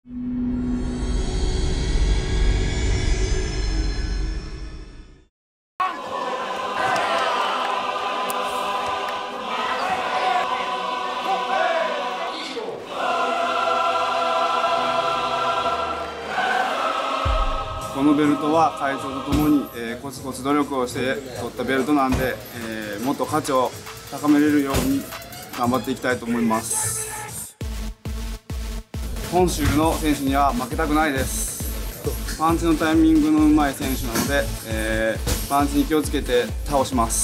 このベルトは会長とともに、コツコツ努力をして取ったベルトなんで、もっと価値を高めれるように頑張っていきたいと思います。本州の選手には負けたくないです。パンチのタイミングのうまい選手なので、パンチに気をつけて倒します。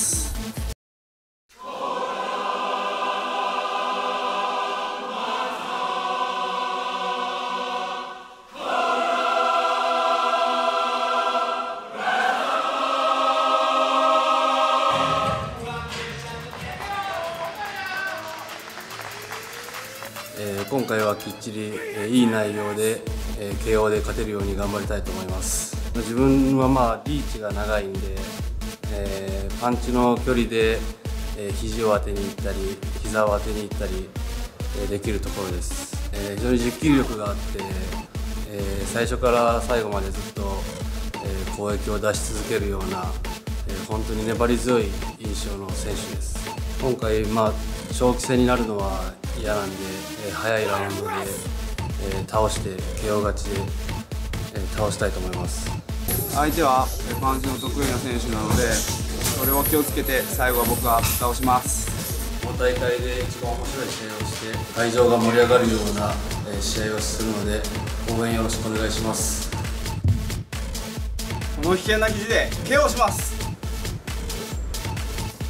今回はきっちりいい内容で KO で勝てるように頑張りたいと思います。自分はリーチが長いんで、パンチの距離で肘を当てにいったり膝を当てにいったりできるところです。非常に持久力があって、最初から最後までずっと攻撃を出し続けるような本当に粘り強い印象の選手です。今回長期戦になるのは嫌なんで、早いラウンドで、倒して KO 勝ちで、倒したいと思います。 相手はパンチの得意な選手なので、それを気をつけて最後は僕が倒します。 この大会で一番面白い試合をして会場が盛り上がるような試合をするので、応援よろしくお願いします。 この危険な肘で KO します。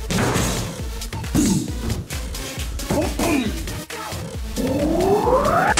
ポンポン。